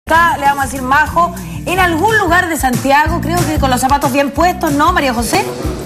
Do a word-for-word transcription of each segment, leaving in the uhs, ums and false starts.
Acá le vamos a decir Majo, en algún lugar de Santiago, creo que con los zapatos bien puestos, ¿no, María José?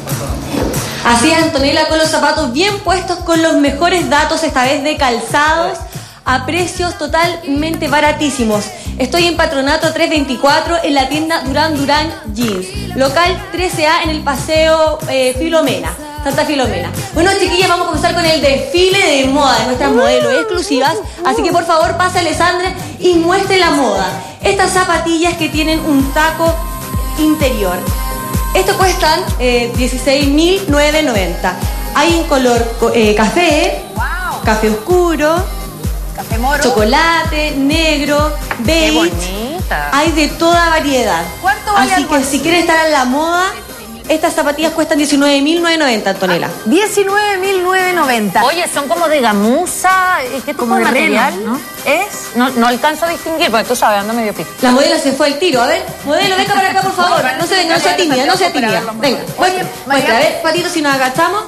Así es, Antonella, con los zapatos bien puestos, con los mejores datos, esta vez de calzados, a precios totalmente baratísimos. Estoy en Patronato trescientos veinticuatro, en la tienda Durán Durán Jeans, local trece A, en el Paseo eh, Filomena, Santa Filomena. Bueno, chiquillas, vamos a comenzar con el desfile de moda de nuestras modelos exclusivas, así que por favor pase, Alessandra, y muestre la moda. Estas zapatillas que tienen un taco interior. Estos cuestan eh, dieciséis mil novecientos noventa. Hay en color eh, café, wow, café oscuro, café moro, chocolate, negro, beige. Qué bonita. Hay de toda variedad. ¿Cuánto vale Así algo que así? si quieres estar en la moda, estas zapatillas cuestan diecinueve mil novecientos noventa, Antonella. diecinueve mil novecientos noventa. Oye, son como de gamuza. ¿Qué tipo Como de de material? reno, ¿No? ¿Es? No, no alcanzo a distinguir, porque tú sabes, ando medio pico. La modelo se fue al tiro. A ver, modelo, venga para acá, por favor. No se, no sea tímida, no sea tímida. Venga, muestra, muestra. A ver, Patito, si nos agachamos.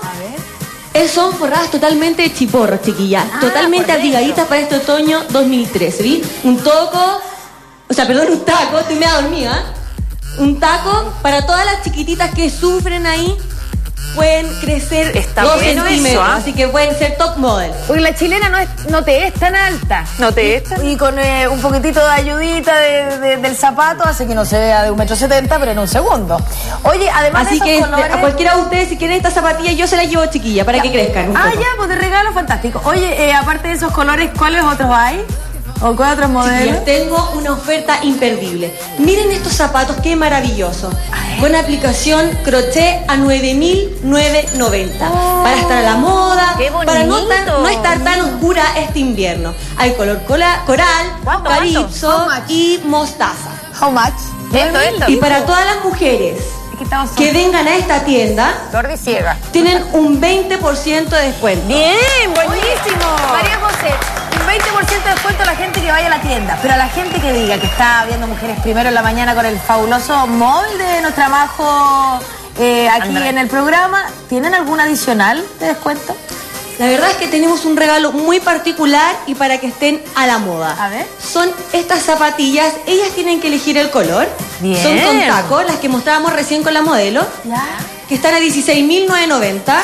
Eh, Son forradas totalmente de chiporros, chiquillas. Ah, totalmente por dentro. abrigaditas para este otoño dos mil trece, ¿vi? Un toco, o sea, perdón, un taco, estoy media dormida. Un taco para todas las chiquititas que sufren ahí. Pueden crecer Está dos bueno centímetros, eso, ¿ah? así que pueden ser top model. Porque la chilena no, es, no te es tan alta. ¿No te es? Y con eh, un poquitito de ayudita de, de- del zapato hace que no se vea de un metro setenta, pero en un segundo. Oye, además Así de que esos este, colores... a cualquiera de ustedes, si quieren estas zapatillas, yo se las llevo, chiquilla, para que crezcan un Ah, poco. ya, pues de regalo, fantástico. Oye, eh, aparte de esos colores, ¿cuáles otros hay? ¿O cuáles otros modelos? Chiquillas, tengo una oferta imperdible. Miren estos zapatos, qué maravilloso. Con aplicación crochet a nueve mil novecientos noventa. Para estar a la moda, ¡Qué para no, tan- bonito! no estar tan oscura este invierno. Hay color cola- coral, ¿Cuánto, calipso cuánto? How much? y mostaza. How much? Esto, esto. Y para todas las mujeres Es que estamos que vengan a esta tienda, Gordi ciega. tienen un veinte por ciento de descuento. Bien, buenísimo. María José, un veinte por ciento de descuento a la gente que vaya a la tienda. Pero a la gente que diga que está viendo Mujeres Primero en la mañana con el fabuloso móvil de nuestra Majo eh, aquí Andrea. en el programa, ¿tienen algún adicional de descuento? La verdad es que tenemos un regalo muy particular y para que estén a la moda. A ver. Son estas zapatillas, ellas tienen que elegir el color. Bien. Son con taco, las que mostrábamos recién con la modelo, Ya. que están a dieciséis mil novecientos noventa.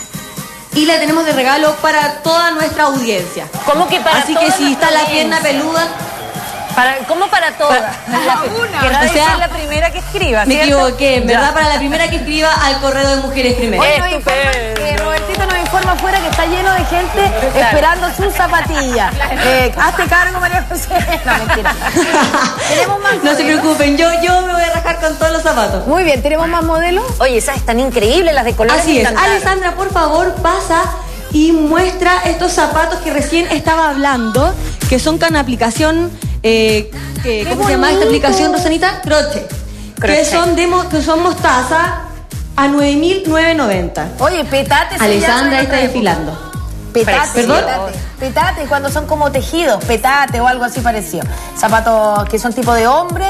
Y la tenemos de regalo para toda nuestra audiencia. ¿Cómo que para Así toda que si nuestra está la audiencia? pierna peluda, Para, ¿Cómo para todas? Para una. Querrá O decir sea, la primera que escriba, me ¿cierto? equivoqué, en verdad, Ya. para la primera que escriba al correo de Mujeres Primero. Hoy nos informa, Estupendo. eh, Robertito nos informa afuera que está lleno de gente esperando sus zapatillas. Eh, hazte cargo, María José. No, mentira. Tenemos más No se modelos. preocupen, yo, yo me voy a rajar con todos los zapatos. Muy bien, ¿tenemos más modelos? Oye, esas están increíbles, las de colores. Así me es. encantaron. Alessandra, por favor, pasa y muestra estos zapatos que recién estaba hablando, que son con aplicación, eh, que- ¿cómo se llama esta aplicación, Rosanita? Crochet. Que Crochet. son, de, mo- que son mostaza a nueve mil novecientos noventa. Oye, petate. se Alessandra llama en está otra época. desfilando. Petate, ¿Perdón? petate. Petate, cuando son como tejidos, petate o algo así parecido. Zapatos que son tipo de hombre,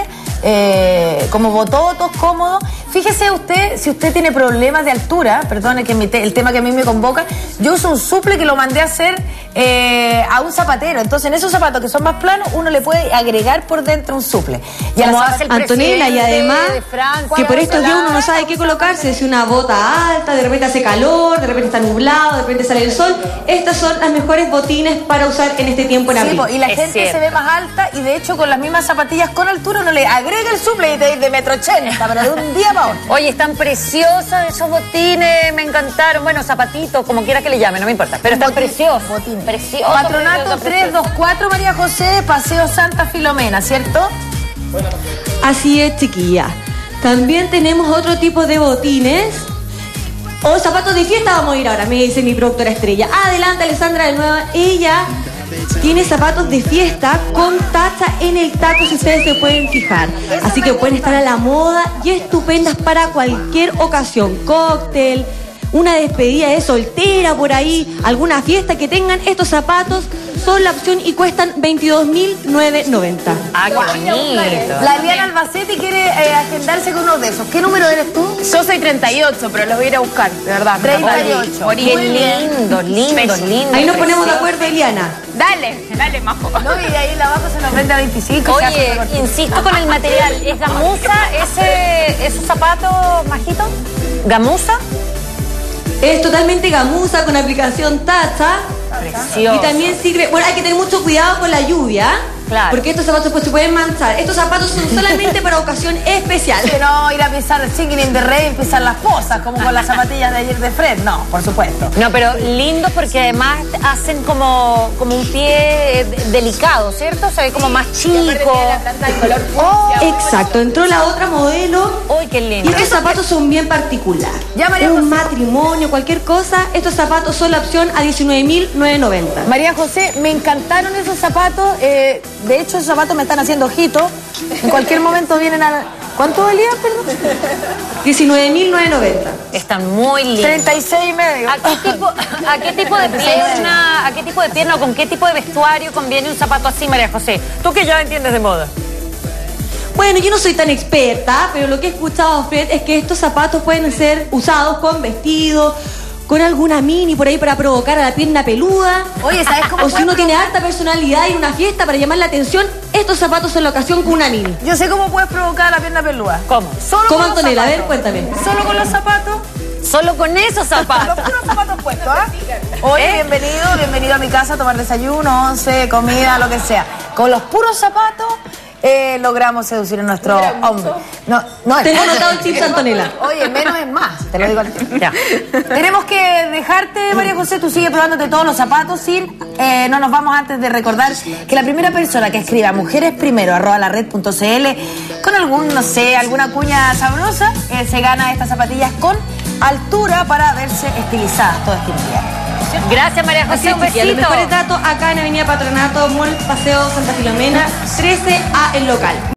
eh, como bototos, cómodos. Fíjese usted, si usted tiene problemas de altura, perdone que mi te- el tema que a mí me convoca, yo uso un suple que lo mandé a hacer eh, a un zapatero. Entonces, en esos zapatos que son más planos, uno le puede agregar por dentro un suple. Y a Como las hace el Antonella, y presidente además de Francia, que por estos días uno no Nicolás. sabe qué colocarse, si una bota alta, de repente hace calor, de repente está nublado, de repente sale el sol. Estas son las mejores botines para usar en este tiempo en Sí, abril. po, y la Es gente cierto. se ve más alta y de hecho con las mismas zapatillas con altura uno le agrega el suple y te de metro ochenta, pero de un día para otro. Oye, están preciosos esos botines, me encantaron. Bueno, zapatitos, como quiera que le llamen, no me importa. Pero están Botín, preciosos. botín. Preciosos. Patronato preciosos, tres preciosos. dos cuatro, María José, Paseo Santa Filomena, ¿cierto? Así es, chiquilla. También tenemos otro tipo de botines. O zapatos de fiesta vamos a ir ahora, me dice mi productora estrella. Adelante, Alessandra, de nuevo. Ella tiene zapatos de fiesta con tacha en el taco, si ustedes se pueden fijar. Así que pueden estar a la moda y estupendas para cualquier ocasión. Cóctel, una despedida de soltera por ahí, alguna fiesta que tengan, estos zapatos son la opción y cuestan veintidós mil novecientos noventa. Ah, qué bonito. La Eliana Albacete quiere eh, agendarse con uno de esos. ¿Qué número eres tú? Yo soy treinta y ocho, pero los voy a ir a buscar, de verdad. treinta y ocho. Morí. Qué lindo, lindo, lindo. Ahí nos ponemos de acuerdo, Eliana. Dale, dale, majo. No, y ahí la abajo se nos vende a veinticinco. se hace Oye, una cortina. insisto con el material. ¿Es gamuza ese, esos zapatos, Majito? ¿Gamuza? Es totalmente gamuza con aplicación tacha. Precioso. Y también sirve, bueno, hay que tener mucho cuidado con la lluvia, Claro. porque estos zapatos pues se pueden manchar. Estos zapatos son solamente para ocasión especial. Que no ir a pisar el chicken in the rain, pisar las posas, como con las zapatillas de ayer de Fred. No, por supuesto. No, pero lindo porque además hacen como, como un pie eh, delicado, ¿cierto? Se ve como más chico. Oh, Exacto, entró la otra modelo. ¡Uy, qué Y lindo! estos zapatos son bien particular. Ya, María Un José. matrimonio, cualquier cosa, estos zapatos son la opción a diecinueve mil novecientos noventa. María José, me encantaron esos zapatos. eh, de hecho, esos zapatos me están haciendo ojitos. En cualquier momento vienen a... ¿Cuánto valían, perdón? diecinueve mil novecientos noventa. Están muy lindos. treinta y seis y medio. ¿A qué tipo, a qué tipo de pierna, a qué tipo de pierna o con qué tipo de vestuario conviene un zapato así, María José? Tú que ya entiendes de moda. Bueno, yo no soy tan experta, pero lo que he escuchado, Fred, es que estos zapatos pueden ser usados con vestido, con alguna mini por ahí para provocar a la pierna peluda. Oye, ¿sabes cómo O si puedes uno tiene harta personalidad y una fiesta para llamar la atención, estos zapatos son la ocasión con una mini. Yo sé cómo puedes provocar la pierna peluda. ¿Cómo? Solo ¿Cómo, con los Antonella? A ver, zapatos. cuéntame. Solo con los zapatos. Solo con esos Los zapatos. puros zapatos puestos, ¿ah? Oye, bienvenido, bienvenido a mi casa a tomar desayuno, once, comida, lo que sea. Con los puros zapatos eh, logramos seducir a nuestro hombre. No, no es Tengo más. anotado el tips, Antonella. Oye, menos es más, te lo digo al tiro. Ya. Tenemos que dejarte, María José, tú sigues probándote todos los zapatos sin, eh, no nos vamos antes de recordar que la primera persona que escriba mujeres primero arroba la red punto cl con algún, no sé, alguna cuña sabrosa, eh, se gana estas zapatillas con altura para verse estilizadas todo este invierno. Gracias, María Así José. es, Un chiquillas, los besito. mejores datos acá en Avenida Patronato, Mall Paseo Santa Filomena, trece A el local.